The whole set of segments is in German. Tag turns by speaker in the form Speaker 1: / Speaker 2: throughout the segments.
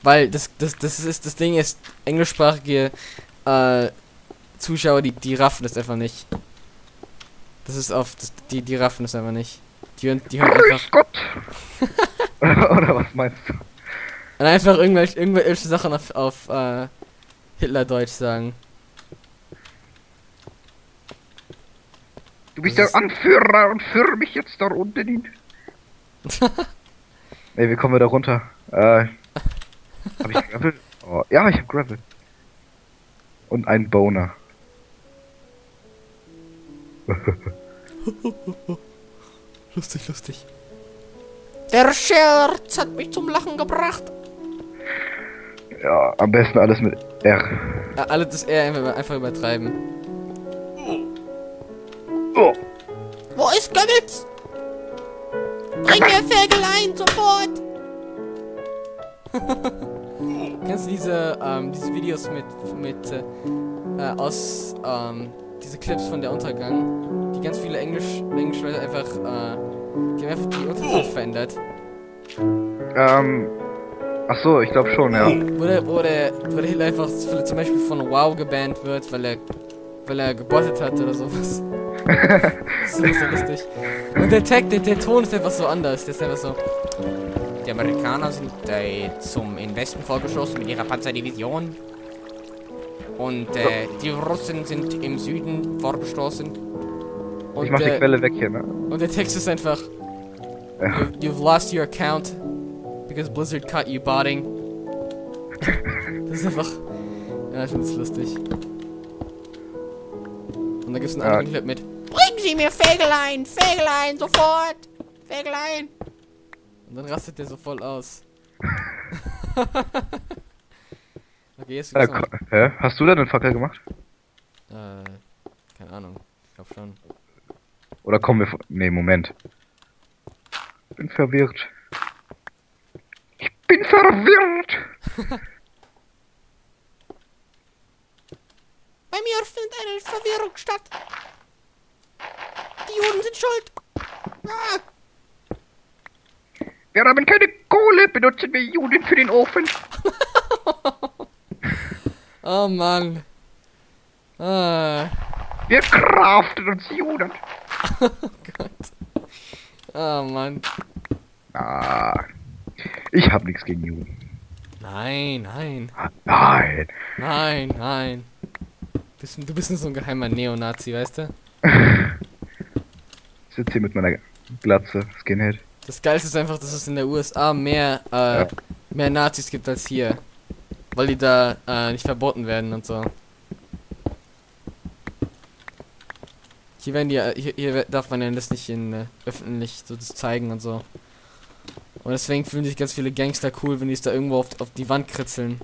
Speaker 1: Weil das Ding ist, englischsprachige Zuschauer, die raffen das einfach nicht. Das ist die raffen das einfach nicht. Die hören einfach.
Speaker 2: Gott! Oder was meinst du?
Speaker 1: Und einfach irgendwelche Sachen auf Hitlerdeutsch sagen.
Speaker 2: Du bist der Anführer und führe mich jetzt da unten hin. Ey, wie kommen wir da runter? Hab ich Gravel? Oh, ja, ich hab Gravel. Und einen Boner.
Speaker 1: Lustig. Der Scherz hat mich zum Lachen gebracht.
Speaker 2: Ja, am besten alles mit R.
Speaker 1: Ja, alles das R einfach übertreiben.
Speaker 2: Oh.
Speaker 1: Wo ist Goebbels? Bring mir Fägelein sofort! Kennst du diese Videos diese Clips von der Untergang? Die ganz viele Englischleute einfach, die haben einfach die Untertitel verändert.
Speaker 2: Ach so, ich glaube schon, ja.
Speaker 1: Wo der Hitler einfach zum Beispiel von WoW gebannt wird, weil er gebottet hat oder sowas. Das ist so lustig. Und der Ton ist einfach so anders. Der ist einfach so. Die Amerikaner sind zum Westen vorgeschossen mit ihrer Panzerdivision. Und die Russen sind im Süden vorgestoßen. Und
Speaker 2: ich mach die Quelle weg hier, ne?
Speaker 1: Und der Text ist einfach. You've lost your account because Blizzard caught you botting. Das ist einfach. Ja, ich find's lustig. Und da gibt's einen anderen Clip mit. Bringen Sie mir Fägelein! Fägelein! Sofort! Fägelein! Und dann rastet der so voll aus. Okay, jetzt gibt's noch.
Speaker 2: Hä? Hast du da den Fackel gemacht?
Speaker 1: Keine Ahnung. Ich glaub schon.
Speaker 2: Oder kommen wir Nee, Moment. Bin verwirrt. Ich bin verwirrt!
Speaker 1: Bei mir findet eine Verwirrung statt. Die Juden sind schuld. Ah.
Speaker 2: Wir haben keine Kohle, benutzen wir Juden für den Ofen.
Speaker 1: Oh Mann.
Speaker 2: Wir craften uns Juden.
Speaker 1: Oh Gott. Oh Mann.
Speaker 2: Ah, ich hab nichts gegen Juden.
Speaker 1: Nein.
Speaker 2: Nein.
Speaker 1: Du bist nur so ein geheimer Neonazi, weißt du?
Speaker 2: Ich sitze hier mit meiner Glatze, Skinhead.
Speaker 1: Das Geilste ist einfach, dass es in der USA mehr Nazis gibt als hier. Weil die da nicht verboten werden und so. Hier darf man ja das nicht öffentlich so das zeigen und so. Und deswegen fühlen sich ganz viele Gangster cool, wenn die es da irgendwo auf die Wand kritzeln.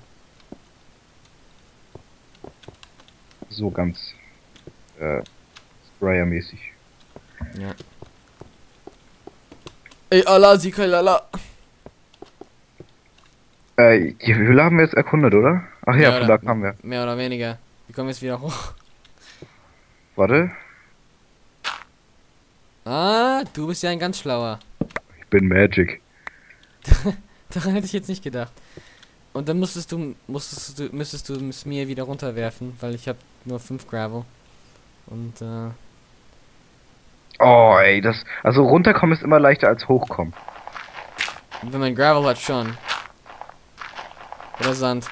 Speaker 2: So ganz Sprayer-mäßig.
Speaker 1: Ja. Ey, Allah, Sikalala.
Speaker 2: Die Höhle haben wir jetzt erkundet, oder? Ach ja, von da kamen wir.
Speaker 1: Mehr oder weniger. Wir kommen jetzt wieder hoch.
Speaker 2: Warte.
Speaker 1: Ah, du bist ja ein ganz schlauer.
Speaker 2: Ich bin Magic.
Speaker 1: Daran hätte ich jetzt nicht gedacht. Und dann müsstest du es mir wieder runterwerfen, weil ich habe nur 5 Gravel. Und
Speaker 2: Oh, ey, also runterkommen ist immer leichter als hochkommen.
Speaker 1: wenn man Gravel hat, schon. Oder Sand.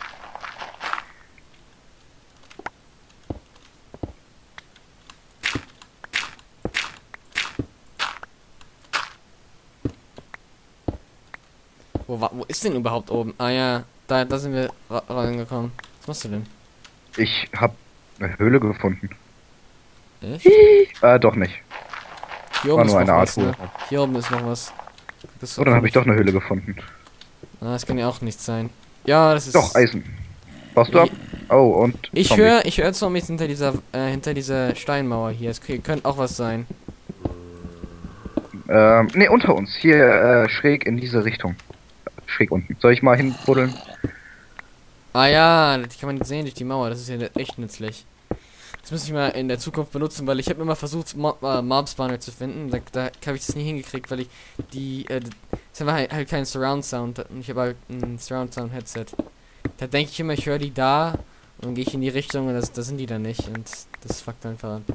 Speaker 1: Wo ist denn überhaupt oben? Ah ja, da sind wir reingekommen. Was machst du denn?
Speaker 2: Ich hab eine Höhle gefunden.
Speaker 1: Echt?
Speaker 2: Doch nicht.
Speaker 1: Hier oben
Speaker 2: War
Speaker 1: ist
Speaker 2: nur
Speaker 1: noch
Speaker 2: eine
Speaker 1: was,
Speaker 2: Art
Speaker 1: ne? Hier oben ist noch was.
Speaker 2: Oh, dann habe ich doch eine Höhle gefunden.
Speaker 1: Ah, das kann ja auch nichts sein. Ja, das ist...
Speaker 2: Doch, Eisen. Baust du ab? Oh, und
Speaker 1: Ich höre Zombies hinter dieser Steinmauer hier. Es könnte auch was sein.
Speaker 2: Ne, unter uns. Hier, schräg in diese Richtung. Schräg unten. Soll ich mal hinbuddeln?
Speaker 1: Ah ja, die kann man sehen durch die Mauer. Das ist ja echt nützlich. Das muss ich mal in der Zukunft benutzen, weil ich habe immer versucht, Mob-Spawner zu finden. Da habe ich das nie hingekriegt, weil ich es war halt kein Surround-Sound. Und ich habe halt ein Surround-Sound-Headset. Da denke ich immer, ich höre die da und dann gehe ich in die Richtung und da sind die dann nicht. Und das fuckt einfach ab.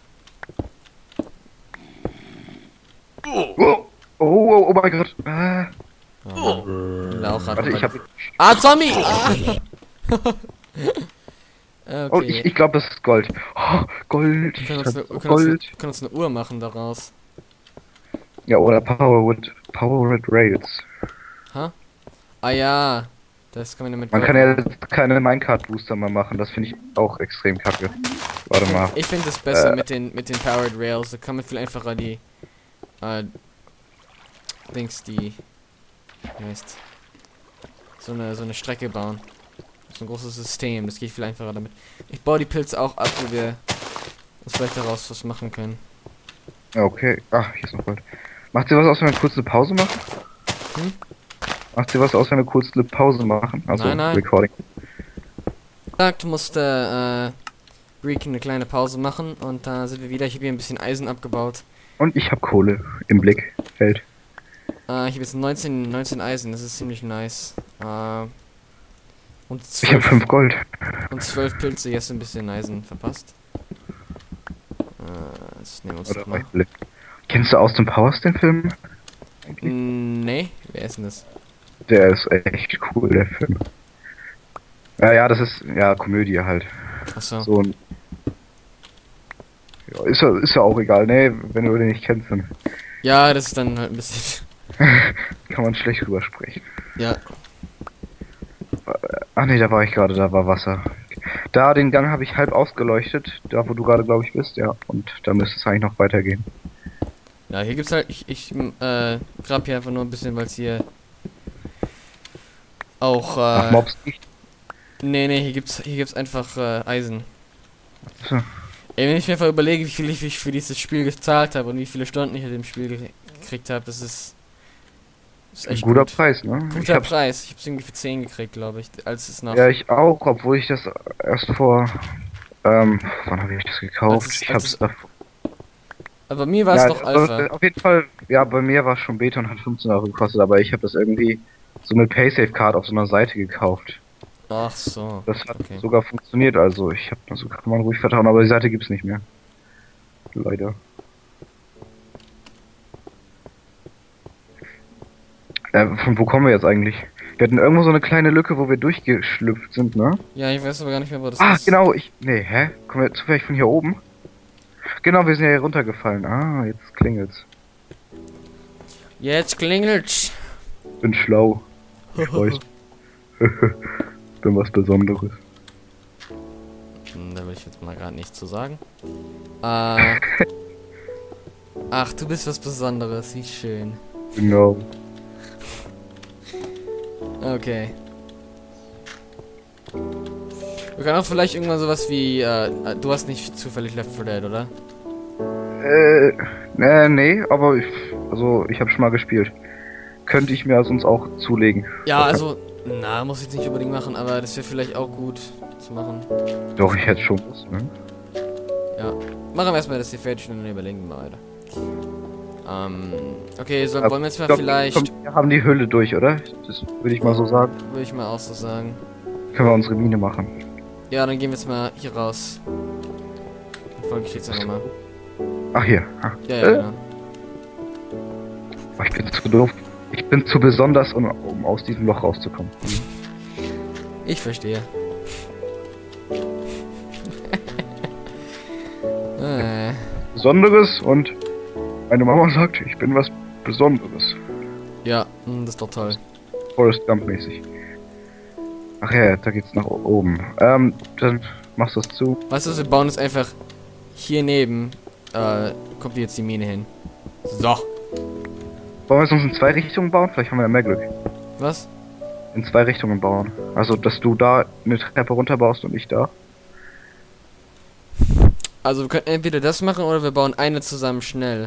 Speaker 2: Oh, oh mein Gott.
Speaker 1: Oh,
Speaker 2: Warte, ich hab...
Speaker 1: Zombie! Ah! Okay.
Speaker 2: Oh, ich glaube, das ist Gold. Oh, Gold.
Speaker 1: Wir können
Speaker 2: Gold.
Speaker 1: uns eine Uhr machen daraus.
Speaker 2: Ja, oder Powered Rails.
Speaker 1: Ha? Ah ja. Das kann man ja mit
Speaker 2: Man
Speaker 1: Gold
Speaker 2: kann ja
Speaker 1: machen.
Speaker 2: keine Minecart-Booster mehr machen. Das finde ich auch extrem kacke. Warte mal.
Speaker 1: Ich finde es besser mit den Powered Rails. Da kann man viel einfacher die wie heißt, so eine Strecke bauen. So ein großes System, das geht viel einfacher damit. Ich baue die Pilze auch ab, wo wir das vielleicht daraus was machen können.
Speaker 2: Ja, okay. Ach, hier ist noch Gold. Macht sie was aus, wenn wir kurz eine Pause machen?
Speaker 1: Hm?
Speaker 2: Macht sie was aus, wenn wir kurz eine Pause machen? Also
Speaker 1: Nein.
Speaker 2: Recording.
Speaker 1: Du musste Greek eine kleine Pause machen und da sind wir wieder. Ich habe hier ein bisschen Eisen abgebaut.
Speaker 2: Und ich habe Kohle im Blickfeld.
Speaker 1: Ich habe jetzt 19 Eisen, das ist ziemlich nice. Und
Speaker 2: Ich habe 5 Gold.
Speaker 1: Und 12 Pilze, jetzt ein bisschen Eisen verpasst. Das nehmen wir uns
Speaker 2: Oder
Speaker 1: doch mal.
Speaker 2: Kennst du Austin Powers, den Film?
Speaker 1: Nee, wer ist denn das?
Speaker 2: Der ist echt cool, der Film. Ja, das ist ja Komödie halt.
Speaker 1: Achso.
Speaker 2: So ein. Ja, ist ja auch egal, ne? Wenn du den nicht kennst, dann
Speaker 1: Ja, das ist dann halt ein bisschen.
Speaker 2: kann man schlecht drüber sprechen.
Speaker 1: Ja.
Speaker 2: Ach nee, da war ich gerade, da war Wasser. Da, den Gang habe ich halb ausgeleuchtet, da wo du gerade, glaube ich, bist, ja. Und da müsste es eigentlich noch weitergehen.
Speaker 1: Ja, hier gibt's halt. Ich grab hier einfach nur ein bisschen, weil es hier auch.
Speaker 2: Ach, Mobs nicht.
Speaker 1: Nee, hier gibt's einfach Eisen.
Speaker 2: So.
Speaker 1: Ey, wenn ich mir einfach überlege, wie viel ich für dieses Spiel gezahlt habe und wie viele Stunden ich in dem Spiel gekriegt habe, das ist echt
Speaker 2: Ein guter
Speaker 1: gut.
Speaker 2: Preis, ne?
Speaker 1: Guter Preis. Ich hab's irgendwie für 10 gekriegt, glaube ich, als es noch.
Speaker 2: Ja, ich auch, obwohl ich das erst vor, wann habe ich das gekauft?
Speaker 1: Als es-
Speaker 2: Ich
Speaker 1: als
Speaker 2: hab's
Speaker 1: es-
Speaker 2: da.
Speaker 1: Aber mir war es doch Alpha.
Speaker 2: Auf jeden Fall, ja, bei mir war es schon Beta und hat 15 Euro gekostet, aber ich habe das irgendwie so mit Paysafe-Card auf so einer Seite gekauft.
Speaker 1: Ach so.
Speaker 2: Das hat
Speaker 1: Okay.
Speaker 2: sogar funktioniert, also also kann man ruhig vertrauen, aber die Seite gibt's nicht mehr. Leider. Von wo kommen wir jetzt eigentlich? Wir hatten irgendwo so eine kleine Lücke, wo wir durchgeschlüpft sind, ne?
Speaker 1: Ja, ich weiß aber gar nicht mehr, wo das
Speaker 2: Ah,
Speaker 1: ist.
Speaker 2: genau, nee, hä? Kommen wir zufällig von hier oben? Genau, wir sind ja hier runtergefallen. Ah, jetzt klingelt's.
Speaker 1: Jetzt klingelt's.
Speaker 2: Bin schlau. Ich weiß. Bin was Besonderes.
Speaker 1: Da will ich jetzt mal gerade nichts zu sagen. Ach, du bist was Besonderes, wie schön.
Speaker 2: Genau.
Speaker 1: Okay. Wir können auch vielleicht irgendwann sowas wie, du hast nicht zufällig Left 4 Dead, oder?
Speaker 2: Nee, aber ich habe schon mal gespielt. Könnte ich mir sonst auch zulegen.
Speaker 1: Ja, also, muss ich nicht unbedingt machen, aber das wäre vielleicht auch gut zu machen.
Speaker 2: Doch, ich hätte schon Lust, ne?
Speaker 1: Ja. Machen wir erstmal das hier fertig und dann überlegen wir weiter. Okay, so wollen wir jetzt mal vielleicht.
Speaker 2: Wir haben die Hülle durch, oder? Das würde ich mal so sagen.
Speaker 1: Würde ich mal auch so sagen.
Speaker 2: Können wir unsere Mine machen.
Speaker 1: Ja, dann gehen wir jetzt mal hier raus. Dann folge ich jetzt einfach mal.
Speaker 2: Ach, hier. Ah.
Speaker 1: Ja, genau.
Speaker 2: Ich bin zu doof. Ich bin zu besonders, um aus diesem Loch rauszukommen.
Speaker 1: Ich verstehe.
Speaker 2: Besonderes und meine Mama sagt, ich bin was Besonderes.
Speaker 1: Ja, das ist doch toll.
Speaker 2: Forrest Gump mäßig. Ach ja, da geht's nach oben. Dann machst du es zu.
Speaker 1: Weißt du, wir bauen es einfach hier neben. Kommt jetzt die Mine hin. So.
Speaker 2: Wollen wir es uns in 2 Richtungen bauen? Vielleicht haben wir ja mehr Glück.
Speaker 1: Was?
Speaker 2: In 2 Richtungen bauen. Also, dass du da eine Treppe runterbaust und ich da.
Speaker 1: Also wir können entweder das machen oder wir bauen eine zusammen schnell.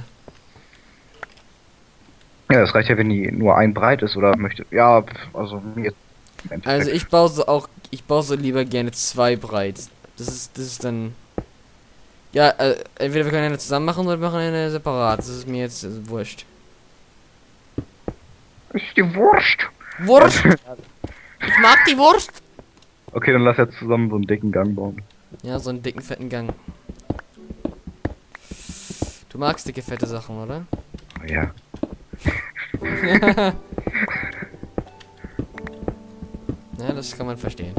Speaker 2: Ja, das reicht ja, wenn die nur ein breit ist, oder möchte. Ja, also mir. im Endeffekt.
Speaker 1: Also ich baue so lieber gerne 2 breit. Das ist dann Ja, entweder wir können eine zusammen machen oder wir machen eine separat. Das ist mir jetzt wurscht.
Speaker 2: Ist die Wurst.
Speaker 1: Wurst! Ich mag die Wurst!
Speaker 2: Okay, dann lass jetzt zusammen so einen dicken Gang bauen.
Speaker 1: Ja, so einen dicken, fetten Gang. Du magst dicke, fette Sachen, oder?
Speaker 2: Oh, ja.
Speaker 1: Ja, das kann man verstehen.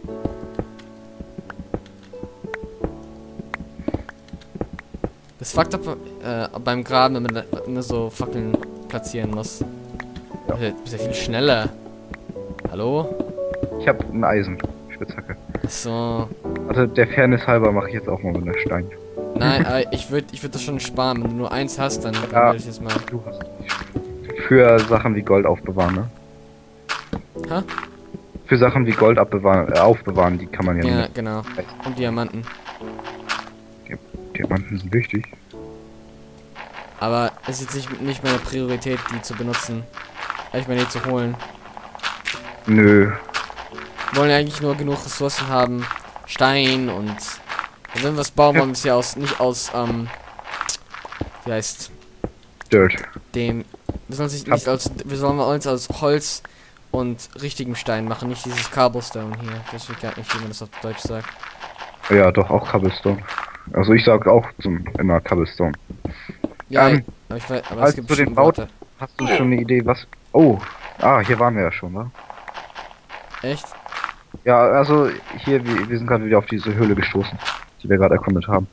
Speaker 1: Das fuckt ab beim Graben, wenn man immer so Fackeln platzieren muss.
Speaker 2: Ja.
Speaker 1: Du bist ja viel schneller. Hallo?
Speaker 2: Ich habe ein Eisen. Spitzhacke.
Speaker 1: So.
Speaker 2: Also der Fairness halber mache ich jetzt auch mal mit einer Stein.
Speaker 1: Nein, ich würd das schon sparen. Wenn du nur eins hast, dann
Speaker 2: Ja.
Speaker 1: werde ich jetzt mal.
Speaker 2: Du hast für Sachen wie Gold aufbewahren, ne?
Speaker 1: Ha?
Speaker 2: Für Sachen wie Gold aufbewahren, die kann man ja
Speaker 1: Ja,
Speaker 2: nicht.
Speaker 1: genau. Und Diamanten.
Speaker 2: Diamanten sind wichtig.
Speaker 1: Aber es ist jetzt nicht meine Priorität, die zu benutzen. Ich meine, die zu holen.
Speaker 2: Nö.
Speaker 1: Wir wollen ja eigentlich nur genug Ressourcen haben. Stein und wenn wir was bauen, wollen wir es ja nicht aus, wie heißt,
Speaker 2: Dirt.
Speaker 1: wir sollen uns aus Holz und richtigem Stein machen, nicht dieses Cobblestone hier. Ich weiß gar nicht, wie man das auf Deutsch sagt.
Speaker 2: Ja, doch, auch Cobblestone. Also ich sag auch immer Cobblestone.
Speaker 1: Ja,
Speaker 2: Ähm,
Speaker 1: aber es
Speaker 2: als
Speaker 1: gibt
Speaker 2: du den
Speaker 1: bestimmt
Speaker 2: baut,
Speaker 1: Worte.
Speaker 2: hast du schon eine Idee, was... Oh, hier waren wir ja schon, ne?
Speaker 1: Echt?
Speaker 2: Ja, also hier, wir sind gerade wieder auf diese Höhle gestoßen, die wir gerade erkundet haben.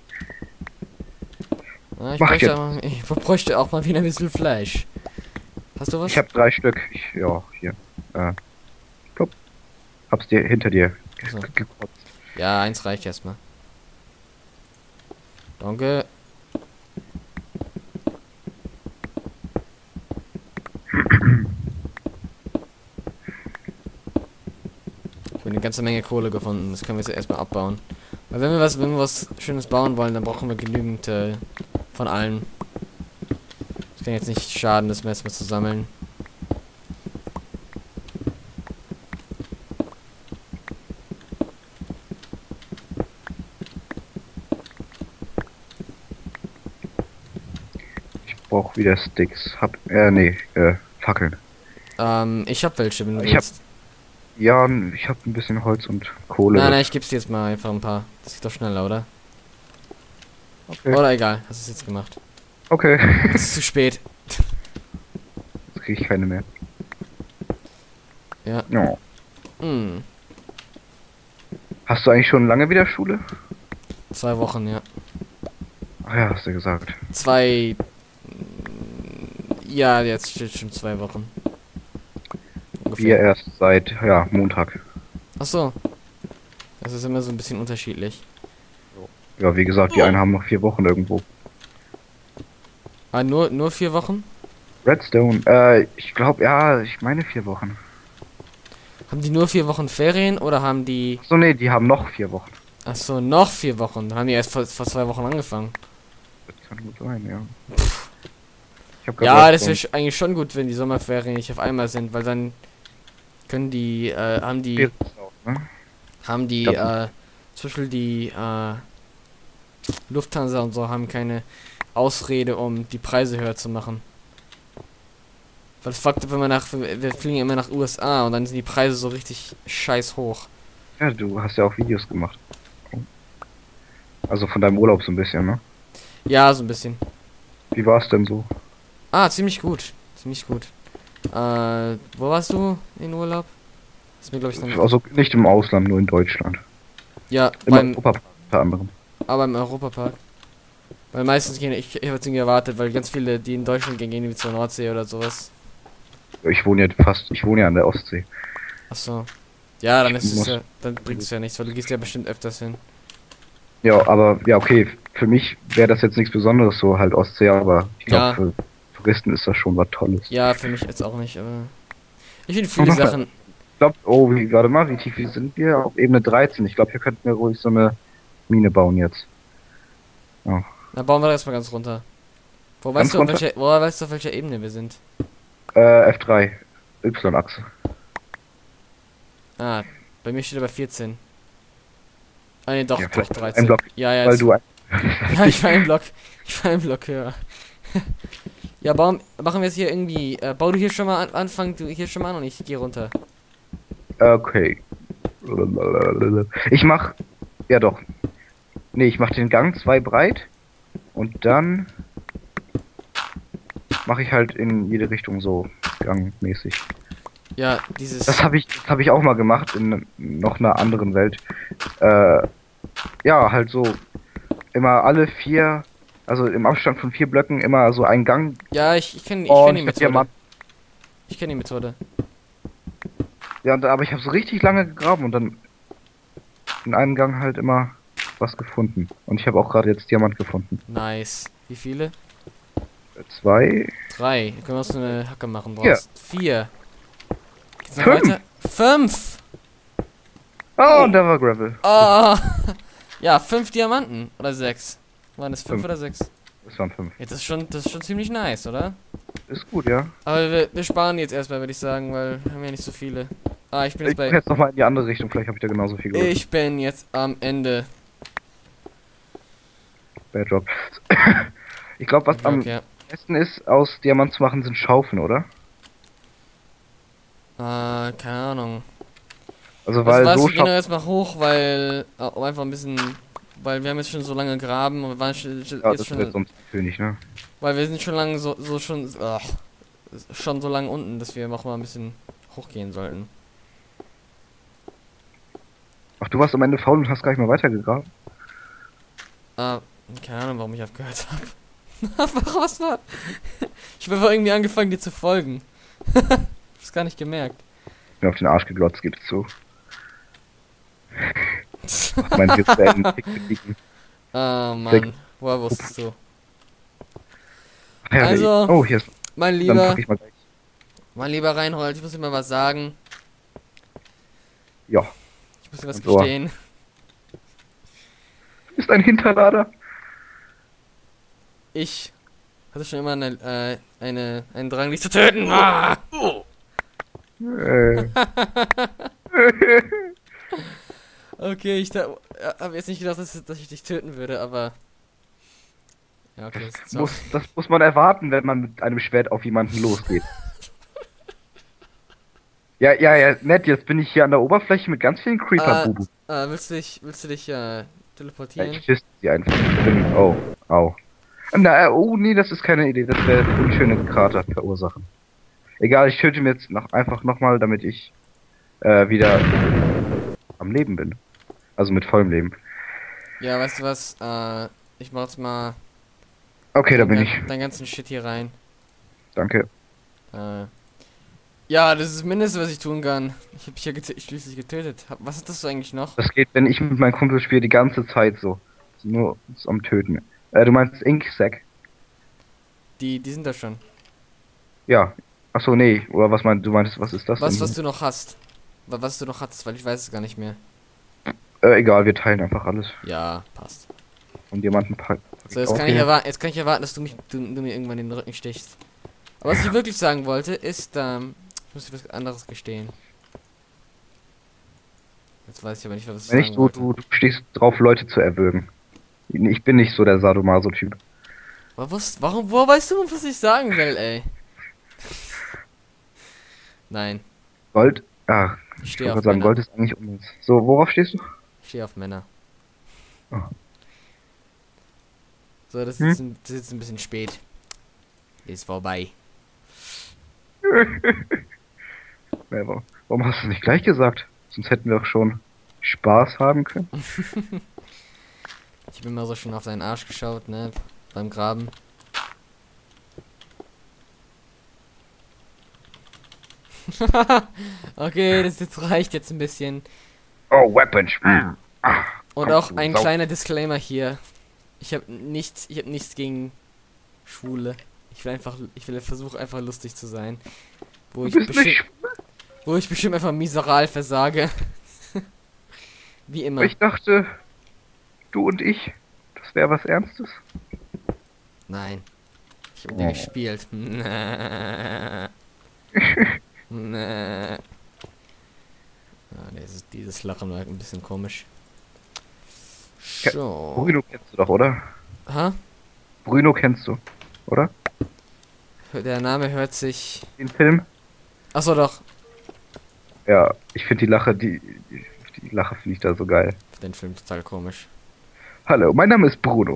Speaker 1: Ja,
Speaker 2: Mach jetzt.
Speaker 1: ich bräuchte auch mal wieder ein bisschen Fleisch. Hast du was?
Speaker 2: Ich habe 3 Stück. Ja, hier. Plopp. Hab's dir hinter dir
Speaker 1: So.
Speaker 2: gekotzt.
Speaker 1: Ja, eins reicht erstmal. Danke. Ich habe eine ganze Menge Kohle gefunden. Das können wir jetzt erstmal abbauen. Weil wenn wir was Schönes bauen wollen, dann brauchen wir genügend von allen. Es kann jetzt nicht schaden, das erstmal zu sammeln.
Speaker 2: Ich brauche wieder Sticks. Fackeln.
Speaker 1: Ich hab welche, wenn du
Speaker 2: Ich hab-
Speaker 1: willst.
Speaker 2: Ja, ich habe ein bisschen Holz und Kohle.
Speaker 1: Nein, ich geb's dir jetzt mal einfach ein paar. Das geht doch schneller, oder?
Speaker 2: Okay.
Speaker 1: Oder egal, hast du es jetzt gemacht.
Speaker 2: Okay.
Speaker 1: Es ist zu spät.
Speaker 2: Jetzt kriege ich keine mehr.
Speaker 1: Ja.
Speaker 2: Ja.
Speaker 1: Hm.
Speaker 2: Hast du eigentlich schon lange wieder Schule?
Speaker 1: 2 Wochen, ja.
Speaker 2: Ach ja, hast du gesagt.
Speaker 1: 2. Ja, jetzt steht schon 2 Wochen.
Speaker 2: Wir erst seit, ja, Montag.
Speaker 1: Ach so. Das ist immer so ein bisschen unterschiedlich.
Speaker 2: Ja, wie gesagt, die einen haben noch 4 Wochen irgendwo.
Speaker 1: Ah, nur 4 Wochen?
Speaker 2: Redstone, ich glaube, ja, ich meine 4 Wochen.
Speaker 1: Haben die nur 4 Wochen Ferien oder haben die...
Speaker 2: So, nee, die haben noch 4 Wochen.
Speaker 1: Ach so, noch 4 Wochen. Dann haben die erst vor 2 Wochen angefangen.
Speaker 2: Das kann gut sein, ja. Ich hab
Speaker 1: Ja,
Speaker 2: grad
Speaker 1: das
Speaker 2: Redstone.
Speaker 1: wäre eigentlich schon gut, wenn die Sommerferien nicht auf einmal sind, weil dann können die, haben die,
Speaker 2: Spirit auch, ne? Ja.
Speaker 1: zum Beispiel die, Lufthansa und so haben keine Ausrede, um die Preise höher zu machen. Weil fuck, wenn wir fliegen immer nach USA und dann sind die Preise so richtig scheiß hoch.
Speaker 2: Ja, du hast ja auch Videos gemacht. Also von deinem Urlaub so ein bisschen, ne?
Speaker 1: Ja, so ein bisschen.
Speaker 2: Wie war's denn so?
Speaker 1: Ah, ziemlich gut. Ziemlich gut. Wo warst du in Urlaub? Ist mir, glaube ich, noch nicht.
Speaker 2: Also nicht im Ausland, nur in Deutschland.
Speaker 1: Ja,
Speaker 2: Im Europapark unter anderem.
Speaker 1: aber im Europapark. Weil meistens gehen, ich habe jetzt irgendwie erwartet, weil ganz viele, die in Deutschland gehen, gehen wie zur Nordsee oder sowas.
Speaker 2: Ich wohne ja an der Ostsee.
Speaker 1: Ach so. Ja, dann
Speaker 2: Ich
Speaker 1: ist es
Speaker 2: muss-
Speaker 1: ja, dann bringt es ja nichts, weil du gehst ja bestimmt öfters hin.
Speaker 2: Ja, aber, ja, okay, für mich wäre das jetzt nichts Besonderes, so halt Ostsee, aber ich glaube,
Speaker 1: Ja.
Speaker 2: für Touristen ist das schon was Tolles.
Speaker 1: Ja, für mich jetzt auch nicht, aber ich finde viele
Speaker 2: Mhm.
Speaker 1: Sachen.
Speaker 2: Ich glaube, warte mal, wie tief sind wir? Auf Ebene 13. Ich glaube, hier könnten wir ruhig so eine Mine bauen jetzt. Ja.
Speaker 1: Na, bauen wir das erstmal ganz runter.
Speaker 2: Ganz runter?
Speaker 1: Woher weißt du, auf welcher Ebene wir sind?
Speaker 2: F3. Y-Achse.
Speaker 1: Ah, bei mir steht aber 14. Ah ne, doch,
Speaker 2: Ja,
Speaker 1: doch
Speaker 2: vielleicht
Speaker 1: 13.
Speaker 2: ein Block,
Speaker 1: Ja, ja,
Speaker 2: Weil
Speaker 1: jetzt,
Speaker 2: du
Speaker 1: Ja, ich war ein Block. Ich war ein Block höher. Ja, machen wir es hier irgendwie. Bau du hier schon mal an, anfang du hier schon mal an und ich gehe runter.
Speaker 2: Okay. Ich mach. Ja doch. Nee, ich mach den Gang 2 breit. Und dann mache ich halt in jede Richtung so gangmäßig.
Speaker 1: Ja, dieses.
Speaker 2: Das hab ich auch mal gemacht in noch einer anderen Welt. Ja, halt so immer alle 4, also im Abstand von 4 Blöcken immer so einen Gang.
Speaker 1: Ja, ich kenn
Speaker 2: Und
Speaker 1: die
Speaker 2: ich hab ja
Speaker 1: Methode. Ich kenne die Methode.
Speaker 2: Ja, aber ich habe so richtig lange gegraben und dann in einem Gang halt immer was gefunden. Und ich habe auch gerade jetzt Diamant gefunden.
Speaker 1: Nice. Wie viele?
Speaker 2: 2.
Speaker 1: 3. Können wir uns eine Hacke machen
Speaker 2: Ja.
Speaker 1: draus. 4. Geht's noch
Speaker 2: 5.
Speaker 1: weiter? 5!
Speaker 2: Oh, und da war Gravel.
Speaker 1: Ah! Ja, 5 Diamanten. Oder 6. Waren es 5
Speaker 2: 5.
Speaker 1: oder 6?
Speaker 2: Das waren 5.
Speaker 1: Ja, das ist schon ziemlich nice, oder?
Speaker 2: Ist gut, ja.
Speaker 1: Aber wir sparen jetzt erstmal, würde ich sagen, weil wir haben ja nicht so viele. Ah, ich bin
Speaker 2: Ich
Speaker 1: jetzt
Speaker 2: guck
Speaker 1: bei.
Speaker 2: jetzt nochmal in die andere Richtung, vielleicht habe ich da genauso viel Glück.
Speaker 1: Ich bin jetzt am Ende.
Speaker 2: Bad Job. Ich glaube, was am
Speaker 1: Ja.
Speaker 2: besten ist, aus Diamant zu machen, sind Schaufeln, oder?
Speaker 1: Keine Ahnung.
Speaker 2: Also,
Speaker 1: Was
Speaker 2: weil
Speaker 1: weißt
Speaker 2: so
Speaker 1: du, gehen wir jetzt mal hoch, weil. Um einfach ein bisschen. Weil wir haben jetzt schon so lange gegraben und wir waren
Speaker 2: ja,
Speaker 1: jetzt
Speaker 2: das
Speaker 1: schon.
Speaker 2: wird sonst König, ne?
Speaker 1: Weil wir sind schon lange schon so lange unten, dass wir noch mal ein bisschen hochgehen sollten.
Speaker 2: Ach, du warst am Ende faul und hast gar nicht mehr weitergegraben?
Speaker 1: Keine Ahnung, warum ich aufgehört habe. Was war? Ich habe einfach irgendwie angefangen, dir zu folgen. Hab's gar nicht gemerkt.
Speaker 2: Ich bin auf den Arsch geglotzt, gib's zu. Mein virtuellen Tick bedienen.
Speaker 1: Ah, Mann. Woher wusstest du?
Speaker 2: Ach ja,
Speaker 1: Also,
Speaker 2: oh, hier ist.
Speaker 1: Mein
Speaker 2: Dann
Speaker 1: lieber,
Speaker 2: pack ich mal gleich.
Speaker 1: Reinhold, ich muss dir mal was sagen.
Speaker 2: Ja.
Speaker 1: Ich muss dir was
Speaker 2: Und so.
Speaker 1: gestehen.
Speaker 2: Ist ein Hinterlader.
Speaker 1: Ich hatte schon immer einen Drang, dich zu töten. Ah! Okay, ich habe jetzt nicht gedacht, dass ich dich töten würde, aber... Ja, okay,
Speaker 2: Das muss man erwarten, wenn man mit einem Schwert auf jemanden losgeht. Ja, nett, jetzt bin ich hier an der Oberfläche mit ganz vielen Creeper-Bubu.
Speaker 1: Willst du dich
Speaker 2: Ja,
Speaker 1: teleportieren?
Speaker 2: ich fist sie einfach. Oh, au. Oh, nee, das ist keine Idee. Das wäre unschöne Krater verursachen. Egal, ich töte mir jetzt einfach nochmal, damit ich wieder am Leben bin. Also mit vollem Leben.
Speaker 1: Ja, weißt du was? Ich mach jetzt mal
Speaker 2: Okay, da bin ich.
Speaker 1: deinen ganzen Shit hier rein.
Speaker 2: Danke.
Speaker 1: Ja, das ist das Mindeste, was ich tun kann. Ich habe dich ja schließlich getötet. Was ist das eigentlich noch?
Speaker 2: Das geht, wenn ich mit meinem Kumpel spiele, die ganze Zeit so. Nur am Töten. Du meinst Inksack?
Speaker 1: Die sind da schon.
Speaker 2: Ja. Achso, nee. Oder du meintest, was ist das denn?
Speaker 1: Was du noch hast. Was du noch hattest, weil ich weiß es gar nicht mehr.
Speaker 2: Egal, wir teilen einfach alles.
Speaker 1: Ja, passt.
Speaker 2: Und jemanden packt.
Speaker 1: So, jetzt kann ich erwarten, dass du mir irgendwann in den Rücken stichst. Aber was ich wirklich sagen wollte, ist, ich muss dir was anderes gestehen. Jetzt weiß ich aber nicht, was ich sagen wollte.
Speaker 2: Du stehst drauf, Leute zu erwürgen. Ich bin nicht so der Sadomaso-Typ.
Speaker 1: Woher weißt du, was ich sagen will, ey? Nein.
Speaker 2: Gold? Ah,
Speaker 1: Ich
Speaker 2: wollte
Speaker 1: stehe auf
Speaker 2: gerade sagen,
Speaker 1: Männer.
Speaker 2: Gold ist eigentlich unnütz. So, worauf stehst du?
Speaker 1: Ich stehe auf Männer.
Speaker 2: Oh.
Speaker 1: So, das ist jetzt ein bisschen spät. Ist vorbei.
Speaker 2: Ja, warum hast du es nicht gleich gesagt? Sonst hätten wir auch schon Spaß haben können.
Speaker 1: Ich bin mal so schon auf seinen Arsch geschaut, ne? Beim Graben. Okay, das jetzt reicht jetzt ein bisschen.
Speaker 2: Oh, Weapons.
Speaker 1: Und auch ein kleiner Disclaimer hier. Ich habe nichts gegen Schwule. Ich will versuchen einfach lustig zu sein. Wo ich bestimmt einfach miseral versage. Wie immer.
Speaker 2: Ich dachte, du und ich, das wäre was Ernstes.
Speaker 1: Nein. Ich hab mit dir gespielt. Nee. Ah, dieses Lachen war ein bisschen komisch. So.
Speaker 2: Bruno kennst du doch, oder?
Speaker 1: Ha?
Speaker 2: Bruno kennst du, oder?
Speaker 1: Der Name hört sich...
Speaker 2: Den Film?
Speaker 1: Achso, doch.
Speaker 2: Ja, ich finde die Lache finde ich da so geil.
Speaker 1: Den Film total komisch.
Speaker 2: Hallo, mein Name ist Bruno.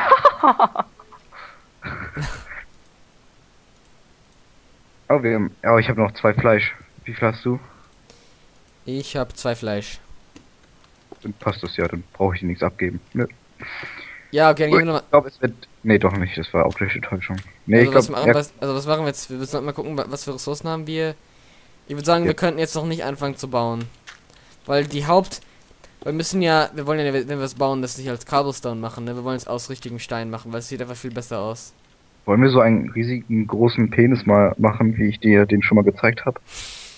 Speaker 2: Oh, ich habe noch 2 Fleisch. Wie viel hast du?
Speaker 1: Ich habe 2 Fleisch.
Speaker 2: Dann passt das ja, dann brauche ich dir nichts abgeben. Ne?
Speaker 1: Ja, okay, dann gehen wir nochmal.
Speaker 2: Ich glaube, es wird. Nee, doch nicht, das war optische Täuschung. Nee,
Speaker 1: Also,
Speaker 2: ich
Speaker 1: was,
Speaker 2: glaube.
Speaker 1: machen, was machen wir jetzt? Wir müssen mal gucken, was für Ressourcen haben wir. Ich würde sagen,
Speaker 2: Ja.
Speaker 1: wir könnten jetzt noch nicht anfangen zu bauen. Weil wir wollen ja, wenn wir es bauen, das nicht als Cobblestone machen, ne? Wir wollen es aus richtigem Stein machen, weil es sieht einfach viel besser aus.
Speaker 2: Wollen wir so einen riesigen, großen Penis mal machen, wie ich dir den schon mal gezeigt habe?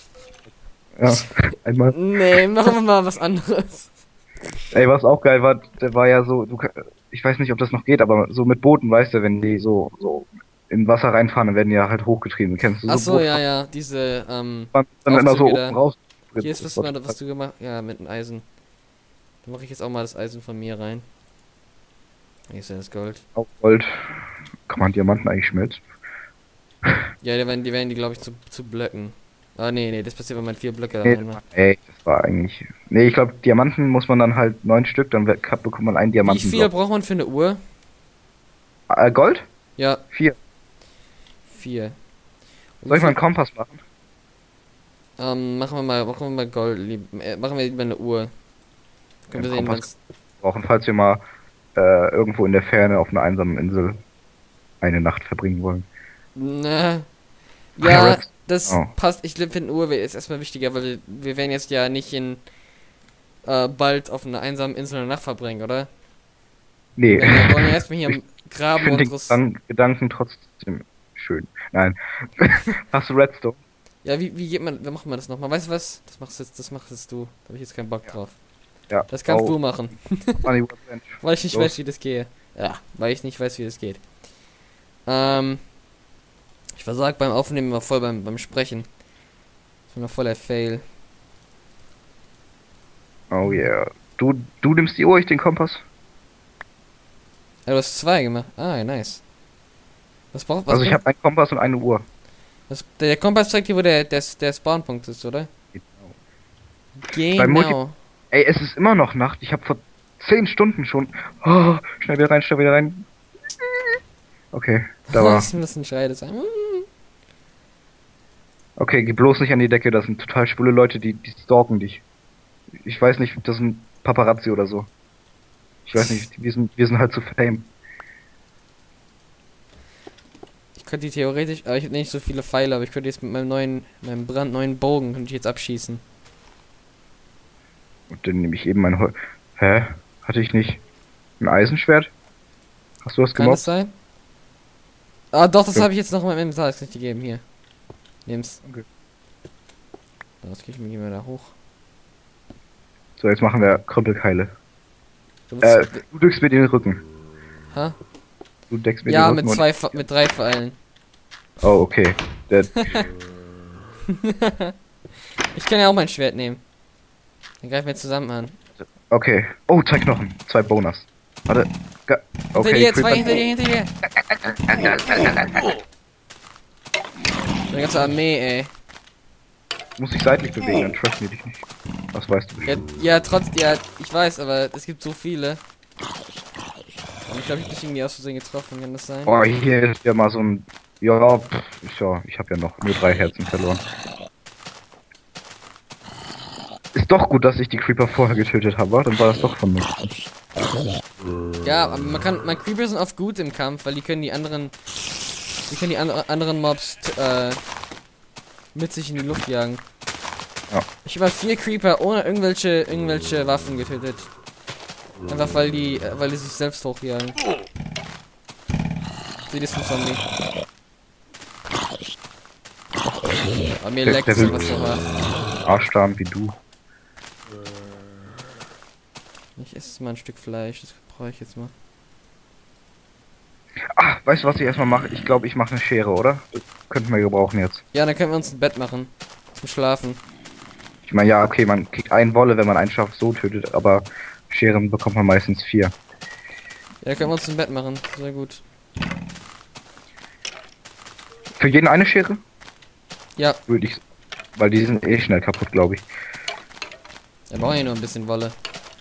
Speaker 2: Ja, einmal.
Speaker 1: Nee, machen wir mal was anderes.
Speaker 2: Ey, was auch geil war, der war ja so, ich weiß nicht, ob das noch geht, aber so mit Booten, weißt du, wenn die so in Wasser reinfahren, dann werden die ja halt hochgetrieben. Kennst du so
Speaker 1: Achso,
Speaker 2: Boote?
Speaker 1: ja, diese,
Speaker 2: Dann immer so
Speaker 1: Aufzüge da.
Speaker 2: oben raus.
Speaker 1: Hier ist was du gemacht hast. Ja, mit dem Eisen. Dann mache ich jetzt auch mal das Eisen von mir rein. Hier ist ja das Gold.
Speaker 2: Auch Gold. Kann man Diamanten eigentlich schmelzen?
Speaker 1: Ja, die werden die glaube ich, zu Blöcken. Ah, nee, das passiert, wenn man 4 Blöcke
Speaker 2: Nee,
Speaker 1: rein macht.
Speaker 2: ey, das war eigentlich. Nee, ich glaube, Diamanten muss man dann halt 9 Stück, dann bekommt man einen
Speaker 1: Wie
Speaker 2: Diamanten.
Speaker 1: viel braucht man für eine Uhr?
Speaker 2: Gold?
Speaker 1: Ja,
Speaker 2: 4.
Speaker 1: 4.
Speaker 2: Soll ich mal einen Kompass machen?
Speaker 1: Machen wir mal Gold. Machen wir lieber eine Uhr. Können wir
Speaker 2: Einen
Speaker 1: sehen,
Speaker 2: Kompass
Speaker 1: wenn's.
Speaker 2: brauchen, falls wir mal irgendwo in der Ferne auf einer einsamen Insel eine Nacht verbringen wollen.
Speaker 1: Ne.
Speaker 2: Ja,
Speaker 1: Ja,
Speaker 2: Red-
Speaker 1: das
Speaker 2: oh.
Speaker 1: passt. Ich finde, eine Uhr ist erstmal wichtiger, weil wir werden jetzt ja nicht in bald auf einer einsamen Insel eine Nacht verbringen, oder?
Speaker 2: Nee.
Speaker 1: Wir wollen ja erstmal hier
Speaker 2: Ich
Speaker 1: graben
Speaker 2: finde
Speaker 1: und
Speaker 2: den Gedanken trotzdem schön. Nein. Hast du Redstone?
Speaker 1: Ja, wie macht man das nochmal? Weißt du was? Das machst jetzt du. Da habe ich jetzt keinen Bock drauf.
Speaker 2: Ja.
Speaker 1: Das kannst
Speaker 2: Oh,
Speaker 1: du machen.
Speaker 2: Funny Workbench.
Speaker 1: Weil ich nicht
Speaker 2: Los.
Speaker 1: weiß, wie das geht. Ja, weil ich nicht weiß, wie das geht. Ich versag beim Aufnehmen immer voll beim Sprechen. Ich bin noch voller Fail.
Speaker 2: Oh yeah. Du nimmst die Uhr, ich den Kompass?
Speaker 1: Ja, du hast 2 gemacht. Ah, nice. Was
Speaker 2: Also ich habe einen Kompass und eine Uhr.
Speaker 1: der Kompass zeigt dir, wo der Spawnpunkt ist, oder?
Speaker 2: Beim
Speaker 1: Genau.
Speaker 2: Ey, es ist immer noch Nacht. Ich habe vor 10 Stunden schon. Oh, schnell wieder rein. Okay, da war.
Speaker 1: Das ist ein Schrei, das
Speaker 2: Okay, geh bloß nicht an die Decke. Das sind total schwule Leute, die stalken dich. Ich weiß nicht, das sind Paparazzi oder so. Ich weiß nicht, wir sind halt zu fame.
Speaker 1: Ich könnte die theoretisch, aber ich habe nicht so viele Pfeile, aber ich könnte jetzt mit meinem brandneuen Bogen könnte ich jetzt abschießen.
Speaker 2: Und dann nehme ich eben mein Hä? Hatte ich nicht ein Eisenschwert? Hast du das
Speaker 1: Kann
Speaker 2: gemobbt?
Speaker 1: das sein? Ah, doch, das
Speaker 2: Ja.
Speaker 1: habe ich jetzt noch in meinem Inventar, das kann ich dir geben, hier. Nimm's.
Speaker 2: Okay.
Speaker 1: Das krieg ich mir da hoch.
Speaker 2: So, jetzt machen wir Krüppelkeile.
Speaker 1: Du willst,
Speaker 2: Du drückst mir den Rücken.
Speaker 1: ha?
Speaker 2: Du deckst mir
Speaker 1: Ja,
Speaker 2: den Rücken.
Speaker 1: mit 3 Pfeilen.
Speaker 2: Oh, okay.
Speaker 1: Ich kann ja auch mein Schwert nehmen. Dann greifen wir zusammen an.
Speaker 2: Okay. Oh, 2 Knochen. 2 Bonus. Warte.
Speaker 1: Hinter dir, 2
Speaker 2: Creeper.
Speaker 1: hinter dir. Eine ganze Armee, ey.
Speaker 2: Du musst dich seitlich bewegen, dann treffen wir dich nicht. Das weißt du
Speaker 1: Ja,
Speaker 2: bestimmt.
Speaker 1: ja, ich weiß, aber es gibt so viele. Und ich glaube, ich bin irgendwie aus Versehen getroffen, kann das sein?
Speaker 2: Oh, hier ist ja mal so ein... Ja, ich habe ja noch nur 3 Herzen verloren. Ist doch gut, dass ich die Creeper vorher getötet habe, dann war das doch von mir.
Speaker 1: Ja, aber man Creeper sind oft gut im Kampf, weil die können die anderen Mobs mit sich in die Luft jagen.
Speaker 2: Ja.
Speaker 1: Ich habe 4 Creeper ohne irgendwelche Waffen getötet. Einfach weil die sich selbst hochjagen. Sieh, das ist ein Zombie. Aber mir
Speaker 2: Der-
Speaker 1: leckt
Speaker 2: der will-
Speaker 1: sowas so hart.
Speaker 2: Arschdarm wie du.
Speaker 1: Ich esse jetzt mal ein Stück Fleisch, das brauche ich jetzt mal.
Speaker 2: Ah, weißt du, was ich erstmal mache? Ich glaube, ich mache eine Schere, oder? Könnten wir gebrauchen jetzt.
Speaker 1: Ja, dann können wir uns ein Bett machen. Zum Schlafen.
Speaker 2: Ich meine, ja, okay, man kriegt einen Wolle, wenn man einen Schaf so tötet, aber Scheren bekommt man meistens 4.
Speaker 1: Ja, können wir uns ein Bett machen. Sehr gut.
Speaker 2: Für jeden eine Schere?
Speaker 1: Ja.
Speaker 2: Würde ich. Weil die sind eh schnell kaputt, glaube ich.
Speaker 1: Wir brauchen ja nur ein bisschen Wolle.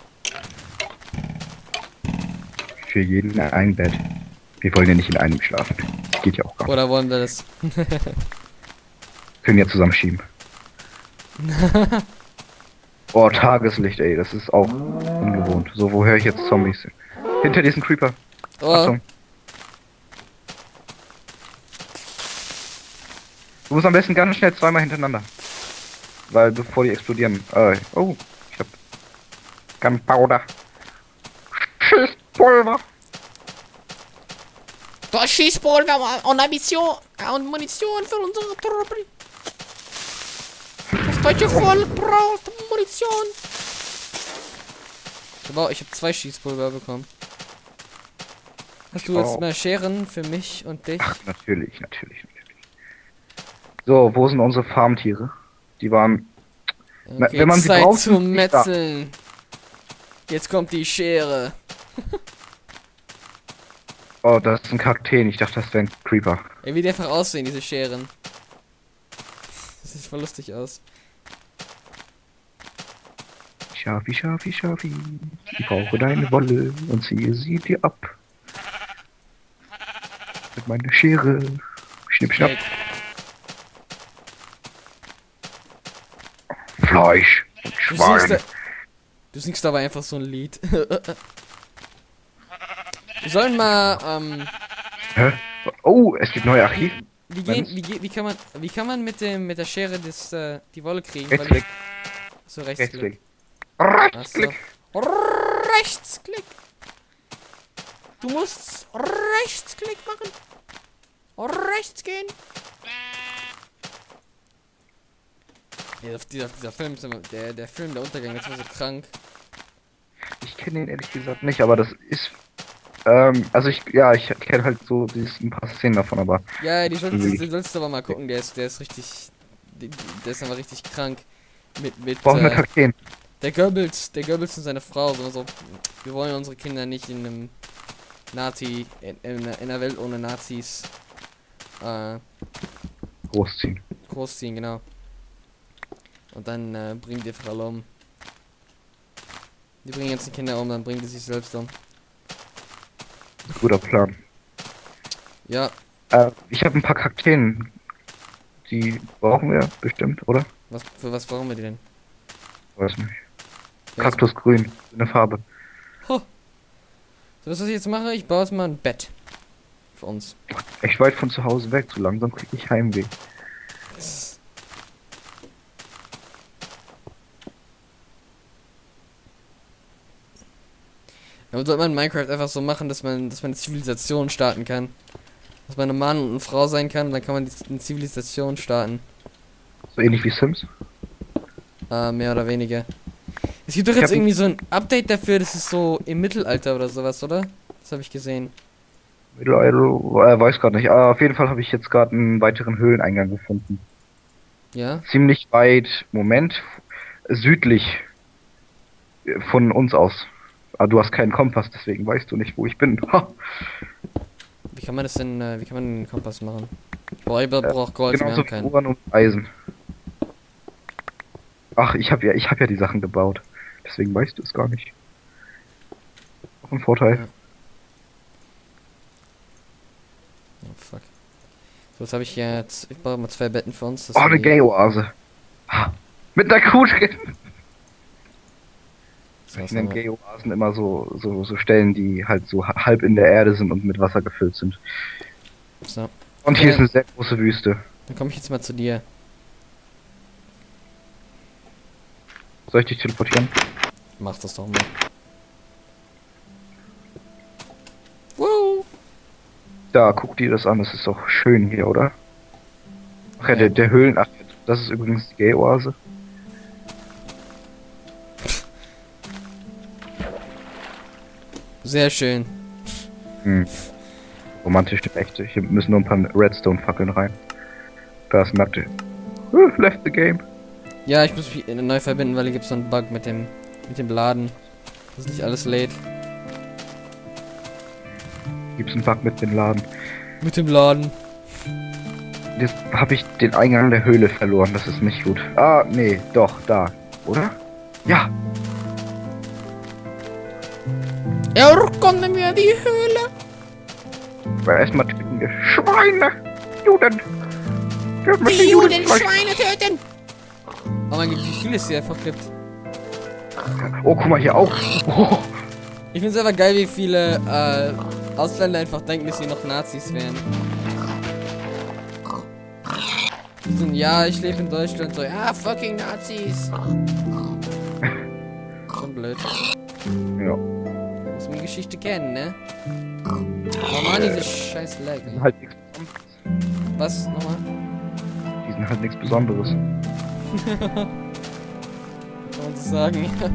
Speaker 2: Für jeden ein Bett. Wir wollen ja nicht in einem schlafen. Das geht ja auch gar nicht.
Speaker 1: Oder wollen wir das?
Speaker 2: Können ja zusammenschieben. Oh, Tageslicht, ey, das ist auch ungewohnt. So, wo höre ich jetzt Zombies? Hinter diesen Creeper.
Speaker 1: Oh,
Speaker 2: Achtung. Du musst am besten ganz schnell zweimal hintereinander. Weil bevor die explodieren. Oh, ich hab Gunpowder. Schießpulver.
Speaker 1: da Schießpulver und Munition für unsere Truppen. Das deutsche Volk braucht Munition. Wow, ich habe 2 Schießpulver bekommen. Hast du jetzt mal Scheren für mich und dich?
Speaker 2: Ach, natürlich. So, wo sind unsere Farmtiere? Die waren...
Speaker 1: Okay,
Speaker 2: wenn man sie
Speaker 1: Zeit
Speaker 2: braucht,
Speaker 1: zu
Speaker 2: sind sie nicht da.
Speaker 1: metzeln. Jetzt kommt die Schere.
Speaker 2: Oh, das ist ein Kakteen. Ich dachte, das wäre ein Creeper.
Speaker 1: Ey, wie die einfach aussehen, diese Scheren. Das sieht voll lustig aus.
Speaker 2: Schafi, Schafi, Schafi. Ich brauche deine Wolle und ziehe sie dir ab. Mit meiner Schere. Schnipp, schnapp.
Speaker 1: Ey,
Speaker 2: Fleisch und Schwein.
Speaker 1: du singst aber einfach so ein Lied. Wir sollen mal,
Speaker 2: Hä? Oh, es gibt neue Archiv.
Speaker 1: wie kann man mit der Schere die Wolle kriegen?
Speaker 2: Rechtsklick.
Speaker 1: So Rechtsklick.
Speaker 2: Rechtsklick.
Speaker 1: Rechtsklick. Du musst Rechtsklick machen. Rechts gehen. Ja, dieser Film, der Film, der Untergang, das war so krank.
Speaker 2: Ich kenne ihn ehrlich gesagt nicht, aber das ist... also ich kenne halt so ein paar Szenen davon, aber...
Speaker 1: Ja, die solltest du aber mal gucken, der ist richtig... Der ist aber richtig krank.
Speaker 2: Brauchen wir Kakteen.
Speaker 1: Der Goebbels und seine Frau, so, wir wollen unsere Kinder nicht in einem in einer Welt ohne Nazis großziehen, genau. Und dann bringen die einfach alle um. Die bringen jetzt die Kinder um, dann bringen die sich selbst um.
Speaker 2: Guter Plan.
Speaker 1: Ja.
Speaker 2: Ich habe ein paar Kakteen. Die brauchen wir bestimmt, oder?
Speaker 1: Für was brauchen wir die denn?
Speaker 2: Weiß nicht.
Speaker 1: Ja,
Speaker 2: Kaktusgrün, eine Farbe.
Speaker 1: so, was ich jetzt mache, ich baue jetzt mal ein Bett. Für uns.
Speaker 2: Echt weit von zu Hause weg, so langsam kriege ich Heimweh.
Speaker 1: Aber sollte man in Minecraft einfach so machen, dass man eine Zivilisation starten kann. Dass man ein Mann und eine Frau sein kann, dann kann man eine Zivilisation starten.
Speaker 2: So ähnlich wie Sims?
Speaker 1: Mehr oder weniger. Es gibt doch jetzt irgendwie so ein Update dafür, das ist so im Mittelalter oder sowas, oder? Das habe ich gesehen.
Speaker 2: Mittelalter, weiß gerade nicht. Auf jeden Fall habe ich jetzt gerade einen weiteren Höhleneingang gefunden.
Speaker 1: Ja?
Speaker 2: Ziemlich weit, Moment, südlich von uns aus. Aber du hast keinen Kompass, deswegen weißt du nicht, wo ich bin.
Speaker 1: Wie kann man das denn, wie kann man den Kompass machen? Ich brauche Gold, wir
Speaker 2: genauso
Speaker 1: haben
Speaker 2: wie
Speaker 1: keinen.
Speaker 2: Uran und Eisen. Ach, ich hab ja die Sachen gebaut. Deswegen weißt du es gar nicht. Auch ein Vorteil.
Speaker 1: Ja. Oh, fuck. So, jetzt habe ich jetzt. Ich baue mal 2 Betten für uns.
Speaker 2: Oh, eine Gay-Oase. Mit einer Kuh drin. Ich nenne Gay-Oasen immer so Stellen, die halt so halb in der Erde sind und mit Wasser gefüllt sind.
Speaker 1: So.
Speaker 2: Und hier ist eine sehr große Wüste.
Speaker 1: Dann komme ich jetzt mal zu dir.
Speaker 2: Soll ich dich teleportieren?
Speaker 1: Mach das doch mal. Woo!
Speaker 2: Da, guck dir das an, das ist doch schön hier, oder? Ach ja,
Speaker 1: Ja.
Speaker 2: der Höhlen... Ach, das ist übrigens die Gay-Oase.
Speaker 1: Sehr schön.
Speaker 2: Romantisch echt. Hier müssen nur ein paar Redstone-Fackeln rein. Da ist Natte. Left the game.
Speaker 1: Ja, ich muss mich neu verbinden, weil hier gibt es so einen Bug mit dem Laden. Das ist nicht alles lädt.
Speaker 2: Gibt's einen Bug mit dem Laden?
Speaker 1: Mit dem Laden.
Speaker 2: Jetzt habe ich den Eingang der Höhle verloren, das ist nicht gut. Ah, nee, doch, da. Oder? Ja!
Speaker 1: Kommen wir in die Höhle.
Speaker 2: Aber erstmal töten wir Schweine! Juden! Wir müssen
Speaker 1: Die
Speaker 2: Juden
Speaker 1: Schweine töten! Oh mein Gott, wie viel es hier einfach gibt.
Speaker 2: Oh, guck mal hier auch! Oh.
Speaker 1: Ich find's einfach geil, wie viele Ausländer einfach denken, dass sie noch Nazis wären. Die sind, ja, ich lebe in Deutschland, so, ja, fucking Nazis. Schon blöd.
Speaker 2: Ja.
Speaker 1: Muss man die Geschichte kennen, ne? Oh Mann, diese scheiß Lag, ey.
Speaker 2: Halt nichts Besonderes.
Speaker 1: Was? Nochmal?
Speaker 2: Die sind halt nichts Besonderes.
Speaker 1: Kann man so sagen, ja.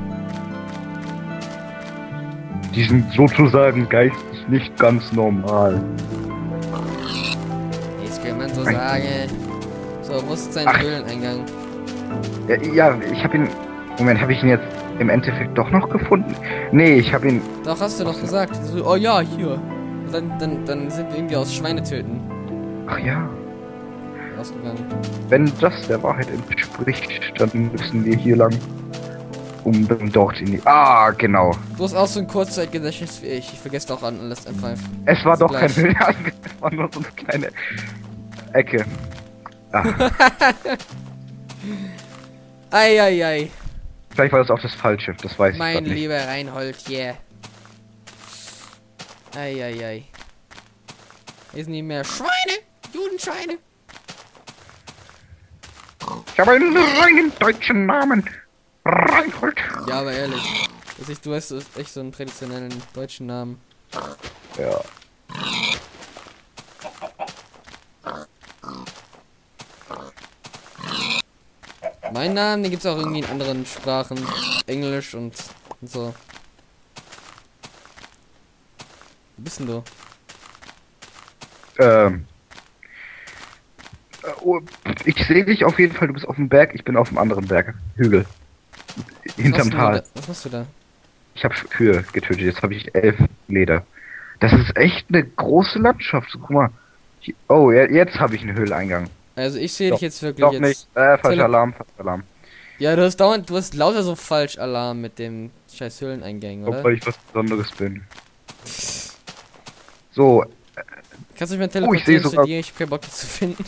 Speaker 2: Die sind sozusagen geistig nicht ganz normal.
Speaker 1: Das kann man so sagen. So, wo ist sein
Speaker 2: Ach.
Speaker 1: Höhleneingang?
Speaker 2: Ja, ich habe ihn... Moment, habe ich ihn jetzt im Endeffekt doch noch gefunden? Nee, ich habe ihn...
Speaker 1: Doch, hast du doch gesagt. So, oh ja, hier. Und dann sind wir irgendwie aus Schweinetöten
Speaker 2: Ach ja.
Speaker 1: ausgegangen.
Speaker 2: Wenn das der Wahrheit entspricht, dann müssen wir hier lang. Um dann dort in die... Ah, genau.
Speaker 1: Du hast auch so ein Kurzzeitgedächtnis wie ich. Ich vergesse auch an alles M5.
Speaker 2: Es war
Speaker 1: Also
Speaker 2: doch kein
Speaker 1: gleich.
Speaker 2: Höhleneingang, es war nur so eine kleine Ecke. Ah,
Speaker 1: Eieiei.
Speaker 2: vielleicht war das auch das Falsche, das weiß ich
Speaker 1: Mein
Speaker 2: grad nicht.
Speaker 1: lieber Reinhold, yeah. Eieiei. Hier sind nicht mehr Schweine! Judenschweine!
Speaker 2: Ich habe einen reinen deutschen Namen. Reinhold.
Speaker 1: Ja, aber ehrlich. Du hast echt so einen traditionellen deutschen Namen.
Speaker 2: Ja.
Speaker 1: Mein Namen, den gibt's auch irgendwie in anderen Sprachen. Englisch und so. Wo bist denn du?
Speaker 2: Oh, ich sehe dich auf jeden Fall, du bist auf dem Berg, ich bin auf dem anderen Berg. Hügel. Hinterm Tal.
Speaker 1: Was machst du da?
Speaker 2: Ich habe Kühe getötet, jetzt habe ich 11 Leder. Das ist echt eine große Landschaft. Guck mal. Oh, jetzt habe ich einen Höhleingang.
Speaker 1: Also ich sehe
Speaker 2: Doch,
Speaker 1: dich jetzt wirklich
Speaker 2: Doch
Speaker 1: jetzt.
Speaker 2: nicht. Falscher Alarm, falscher Alarm.
Speaker 1: Ja, du hast lauter so falsch Alarm mit dem scheiß Höhleneingängen, oder?
Speaker 2: Obwohl ich was Besonderes bin. So,
Speaker 1: Kannst du mich mal
Speaker 2: Oh, ich sehe
Speaker 1: teleportieren zu
Speaker 2: sogar-
Speaker 1: dir? Ich hab keinen Bock, dich zu finden.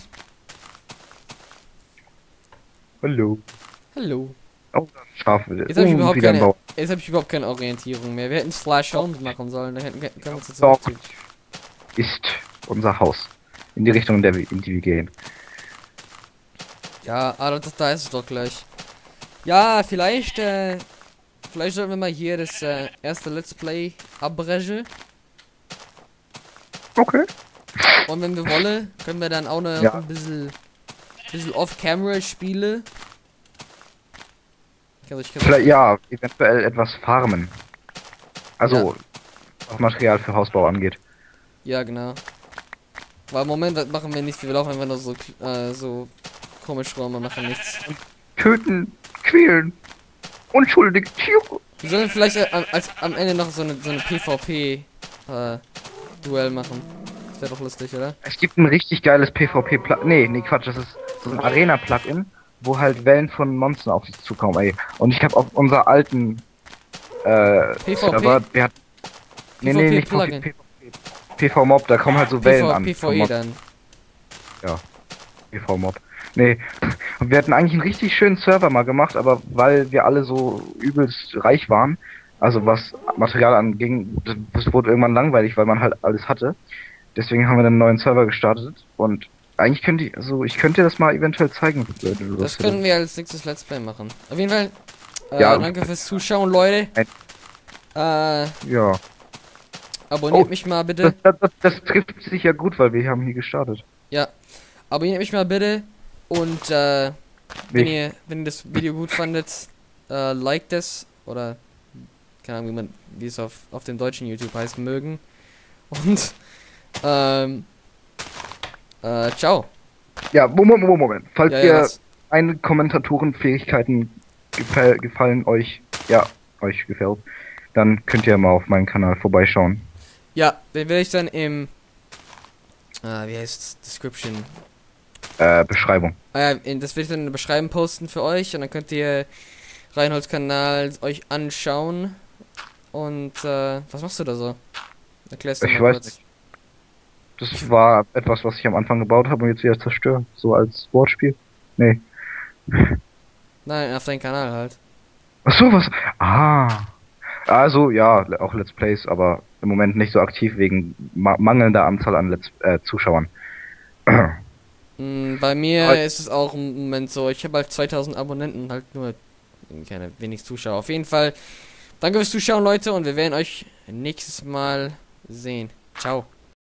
Speaker 2: hallo.
Speaker 1: Hallo.
Speaker 2: Oh, Schafe.
Speaker 1: Jetzt habe ich überhaupt
Speaker 2: wieder im
Speaker 1: keine.
Speaker 2: Bau.
Speaker 1: Jetzt habe ich überhaupt keine Orientierung mehr. Wir hätten Slash Home machen sollen, dann hätten können wir uns jetzt
Speaker 2: Doch,
Speaker 1: zurückziehen.
Speaker 2: ist unser Haus. In die Richtung, in die wir gehen.
Speaker 1: Ja, aber da ist es doch gleich. Ja, vielleicht sollten wir mal hier das erste Let's Play abbrechen.
Speaker 2: Okay.
Speaker 1: Und wenn wir wollen, können wir dann auch noch
Speaker 2: Ja.
Speaker 1: ein bisschen off-camera spielen. Ich kann
Speaker 2: Vielleicht, ja, eventuell etwas farmen. Also, was Material für Hausbau angeht.
Speaker 1: Ja, genau. Weil im Moment machen wir nichts, wir laufen einfach nur so komisch rum und machen nichts.
Speaker 2: Töten, quälen, unschuldige Tiere.
Speaker 1: Wir sollen vielleicht am Ende noch so eine PvP Duell machen. Das wäre doch lustig, oder?
Speaker 2: Es gibt ein richtig geiles PvP-Plugin. Nee, Quatsch, das ist so ein Arena-Plugin, wo halt Wellen von Monstern auf dich zukommen, ey. Und ich habe auf unser alten Server, der hat. Nee, nicht
Speaker 1: Plugin.
Speaker 2: PV-Mob, da kommen halt so Wellen an.
Speaker 1: PvE dann.
Speaker 2: PV-Mob. Nee. Und wir hatten eigentlich einen richtig schönen Server mal gemacht, aber weil wir alle so übelst reich waren, also was Material anging, das wurde irgendwann langweilig, weil man halt alles hatte. Deswegen haben wir einen neuen Server gestartet und eigentlich ich könnte das mal eventuell zeigen. Wenn du
Speaker 1: Das können wir als nächstes Let's Play machen. Auf jeden Fall,
Speaker 2: Ja.
Speaker 1: danke fürs Zuschauen, Leute.
Speaker 2: Ja.
Speaker 1: Abonniert
Speaker 2: Oh,
Speaker 1: mich mal bitte.
Speaker 2: Das trifft sich ja gut, weil wir haben hier gestartet.
Speaker 1: Ja, abonniert mich mal bitte. Und wenn
Speaker 2: Nicht.
Speaker 1: ihr das Video gut fandet, liked es. Oder, keine Ahnung, wie es auf dem deutschen YouTube heißt, mögen. Und, ciao.
Speaker 2: Ja, Moment. Falls
Speaker 1: Ja,
Speaker 2: ihr
Speaker 1: was?
Speaker 2: eine Kommentatorenfähigkeiten gefallen euch gefällt, dann könnt ihr mal auf meinen Kanal vorbeischauen.
Speaker 1: Ja, den werde ich dann im wie heißt's? Description.
Speaker 2: Beschreibung.
Speaker 1: Das werde ich dann in der Beschreibung posten für euch und dann könnt ihr Reinholds Kanal euch anschauen. Und was machst du da so? Erklärst du
Speaker 2: Ich
Speaker 1: mal
Speaker 2: weiß
Speaker 1: kurz.
Speaker 2: nicht. Das war etwas, was ich am Anfang gebaut habe und jetzt wieder zerstöre. So als Wortspiel. Nee.
Speaker 1: Nein, auf deinen Kanal halt.
Speaker 2: Ach so, was? Ah. Also, ja, auch Let's Plays, aber im Moment nicht so aktiv wegen mangelnder Anzahl an Zuschauern.
Speaker 1: Bei mir
Speaker 2: Halt.
Speaker 1: ist es auch im Moment so, ich habe halt 2000 Abonnenten, halt nur keine wenig Zuschauer. Auf jeden Fall, danke fürs Zuschauen, Leute, und wir werden euch nächstes Mal sehen. Ciao.